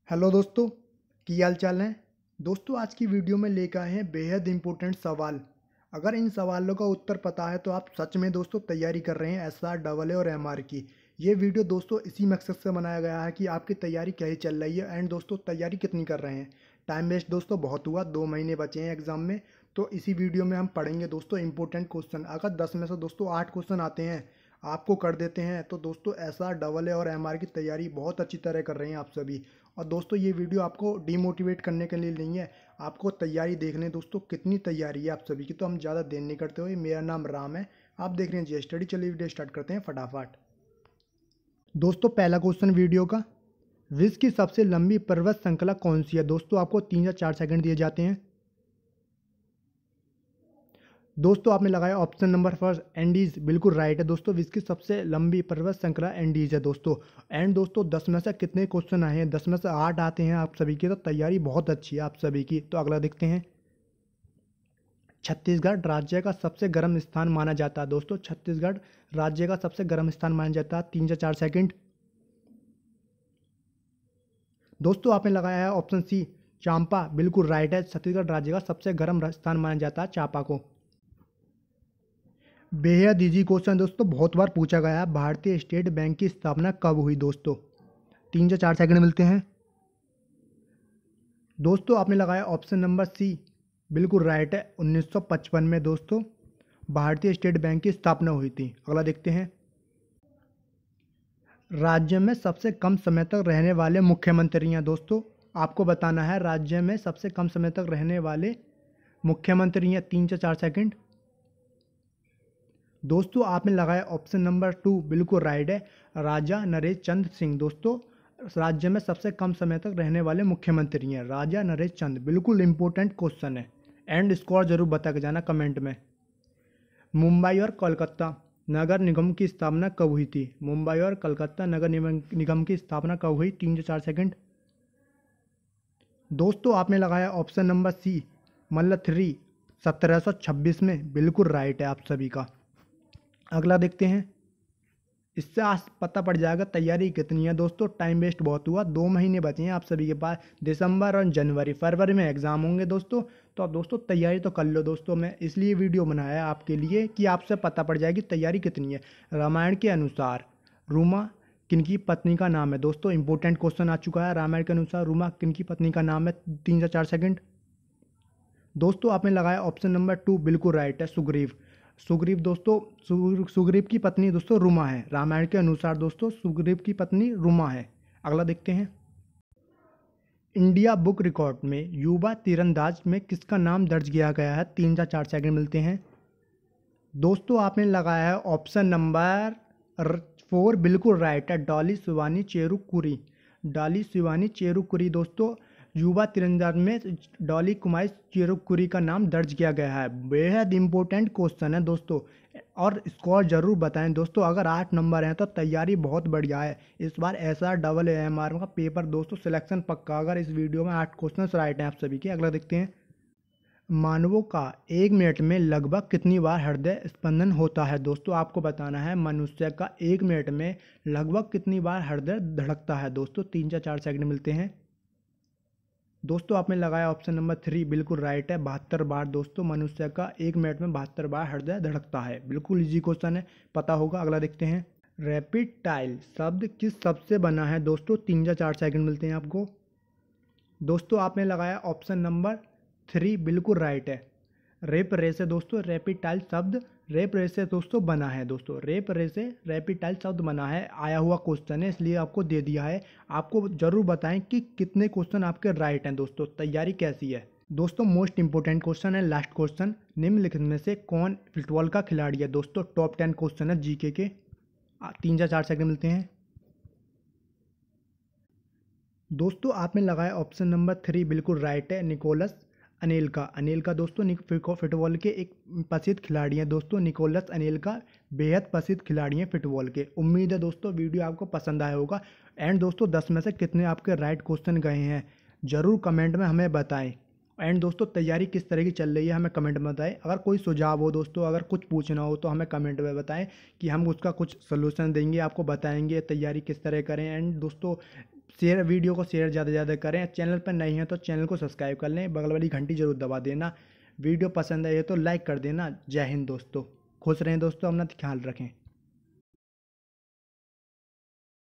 Hello दोस्तों, की हाल चाल है। दोस्तों आज की वीडियो में लेकर आए हैं बेहद इंपॉर्टेंट सवाल। अगर इन सवालों का उत्तर पता है तो आप सच में दोस्तों तैयारी कर रहे हैं एसआर डबल ए और एमआर की। ये वीडियो दोस्तों इसी मकसद से बनाया गया है कि आपकी तैयारी कैसी चल रही है एंड दोस्तों तैयारी कितनी कर रहे हैं। टाइम वेस्ट दोस्तों बहुत हुआ, 2 महीने बचे हैं एग्जाम में। तो इसी वीडियो में हम पढ़ेंगे दोस्तों इंपॉर्टेंट क्वेश्चन। अगर 10 में से दोस्तों 8 क्वेश्चन आते हैं, आपको कर देते हैं, तो दोस्तों एसआर डबल ए और एमआर की तैयारी बहुत अच्छी तरह कर रहे हैं आप सभी। और दोस्तों ये वीडियो आपको डिमोटिवेट करने के लिए नहीं है, आपको तैयारी देखने दोस्तों कितनी तैयारी है आप सभी की। तो हम ज़्यादा देर नहीं करते हुए, मेरा नाम राम है, आप देख रहे हैं जी स्टडी। चलिए वीडियो स्टार्ट करते हैं फटाफट। दोस्तों पहला क्वेश्चन वीडियो का, विश्व की सबसे लंबी पर्वत श्रृंखला कौन सी है। दोस्तों आपको 3 या 4 सेकंड दिए जाते हैं। दोस्तों आपने लगाया ऑप्शन नंबर फर्स्ट एंडीज, बिल्कुल राइट है दोस्तों। विश्व की सबसे लंबी पर्वत श्रृंखला एंडीज है दोस्तों। एंड दोस्तों 10 में से कितने क्वेश्चन आए हैं, 10 में से 8 आते हैं आप सभी की, तो तैयारी बहुत अच्छी है आप सभी की। तो अगला देखते हैं। छत्तीसगढ़ राज्य का सबसे गर्म स्थान माना जाता है दोस्तों। छत्तीसगढ़ राज्य का सबसे गर्म स्थान माना जाता है। 3 से 4 सेकंड। दोस्तों आपने लगाया है ऑप्शन सी चांपा, बिल्कुल राइट है। छत्तीसगढ़ राज्य का सबसे गर्म स्थान माना जाता है चांपा को। बेहद इजी क्वेश्चन दोस्तों, बहुत बार पूछा गया है। भारतीय स्टेट बैंक की स्थापना कब हुई दोस्तों। 3 से 4 सेकंड मिलते हैं। दोस्तों आपने लगाया ऑप्शन नंबर सी, बिल्कुल राइट है। 1955 में दोस्तों भारतीय स्टेट बैंक की स्थापना हुई थी। अगला देखते हैं। राज्य में सबसे कम समय तक रहने वाले मुख्यमंत्री हैं दोस्तों, आपको बताना है राज्य में सबसे कम समय तक रहने वाले मुख्यमंत्री हैं। 3 से 4 सेकंड। दोस्तों आपने लगाया ऑप्शन नंबर 2, बिल्कुल राइट है। राजा नरेश चंद्र सिंह दोस्तों राज्य में सबसे कम समय तक रहने वाले मुख्यमंत्री हैं, राजा नरेश चंद्र। बिल्कुल इंपॉर्टेंट क्वेश्चन है। एंड स्कोर जरूर बता के जाना कमेंट में। मुंबई और कोलकाता नगर निगम की स्थापना कब हुई थी। मुंबई और कोलकाता नगर निगम की स्थापना कब हुई। 3 से 4 सेकंड। दोस्तों आपने लगाया ऑप्शन नंबर सी, मतलब 3, 1726 में। बिल्कुल राइट है आप सभी का। अगला देखते हैं। इससे आज पता पड़ जाएगा तैयारी कितनी है दोस्तों। टाइम वेस्ट बहुत हुआ, 2 महीने बचे हैं आप सभी के पास। दिसंबर और जनवरी फरवरी में एग्जाम होंगे दोस्तों। तो अब दोस्तों तैयारी तो कर लो दोस्तों। मैं इसलिए वीडियो बनाया आपके लिए कि आपसे पता पड़ जाएगी तैयारी कितनी है। रामायण के अनुसार रूमा किनकी पत्नी का नाम है दोस्तों। इंपॉर्टेंट क्वेश्चन आ चुका है। रामायण के अनुसार रूमा किनकी पत्नी का नाम है। 3 से 4 सेकंड। दोस्तों आपने लगाया ऑप्शन नंबर 2, बिल्कुल राइट है। सुग्रीव। सुग्रीव दोस्तों सुग्रीव की पत्नी दोस्तों रुमा है। रामायण के अनुसार दोस्तों सुग्रीव की पत्नी रुमा है। अगला देखते हैं। इंडिया बुक रिकॉर्ड में युवा तीरंदाज में किसका नाम दर्ज किया गया है। 3 से 4 सेकंड मिलते हैं। दोस्तों आपने लगाया है ऑप्शन नंबर 4, बिल्कुल राइट है। डॉली शिवानी चेरुकुरी। डॉली शिवानी चेरुकुरी दोस्तों युवा तीरंदाज में डॉली कुमारी चेरुकुरी का नाम दर्ज किया गया है। बेहद इंपॉर्टेंट क्वेश्चन है दोस्तों, और स्कोर जरूर बताएं दोस्तों। अगर 8 नंबर हैं तो तैयारी बहुत बढ़िया है। इस बार एसआर डबल एमआर का पेपर दोस्तों सिलेक्शन पक्का, अगर इस वीडियो में 8 क्वेश्चन राइट हैं आप सभी के। अगला देखते हैं। मानवों का 1 मिनट में लगभग कितनी बार हृदय स्पंदन होता है दोस्तों। आपको बताना है मनुष्य का 1 मिनट में लगभग कितनी बार हृदय धड़कता है दोस्तों। 3 से 4 सेकंड मिलते हैं। दोस्तों आपने लगाया ऑप्शन नंबर 3, बिल्कुल राइट है। 72 बार दोस्तों मनुष्य का 1 मिनट में 72 बार हृदय धड़कता है। बिल्कुल इजी क्वेश्चन है, पता होगा। अगला देखते हैं। रैपिड टाइल शब्द किस शब्द से बना है दोस्तों। 3 या 4 सेकंड मिलते हैं आपको। दोस्तों आपने लगाया ऑप्शन नंबर 3, बिल्कुल राइट है। रेप रे से दोस्तों रैपिड टाइल शब्द रेप रे से दोस्तों बना है। दोस्तों रेप रे से रैपिड टाइल शब्द बना है। आया हुआ क्वेश्चन है इसलिए आपको दे दिया है। आपको जरूर बताएं कि कितने क्वेश्चन आपके राइट हैं दोस्तों, तैयारी कैसी है। दोस्तों मोस्ट इंपोर्टेंट क्वेश्चन है, लास्ट क्वेश्चन। निम्नलिखित में से कौन फुटबॉल का खिलाड़ी है दोस्तों। टॉप 10 क्वेश्चन है जीके के। 3 या 4 सेकंड मिलते हैं। दोस्तों आपने लगाया ऑप्शन नंबर 3, बिल्कुल राइट है। निकोलस अनेलका। अनेलका दोस्तों फुटबॉल के एक प्रसिद्ध खिलाड़ी हैं दोस्तों। निकोलस अनेलका बेहद प्रसिद्ध खिलाड़ी हैं फुटबॉल के। उम्मीद है दोस्तों वीडियो आपको पसंद आया होगा। एंड दोस्तों 10 में से कितने आपके राइट क्वेश्चन गए हैं जरूर कमेंट में हमें बताएं। एंड दोस्तों तैयारी किस तरह की चल रही है हमें कमेंट में बताएं। अगर कोई सुझाव हो दोस्तों, अगर कुछ पूछना हो तो हमें कमेंट में बताएं कि हम उसका कुछ सोल्यूशन देंगे, आपको बताएंगे तैयारी किस तरह करें। एंड दोस्तों शेयर वीडियो को शेयर ज़्यादा से ज़्यादा करें। चैनल पर नए हैं तो चैनल को सब्सक्राइब कर लें, बगल वाली घंटी जरूर दबा देना। वीडियो पसंद आए तो लाइक कर देना। जय हिंद दोस्तों, खुश रहें दोस्तों, अपना ख्याल रखें।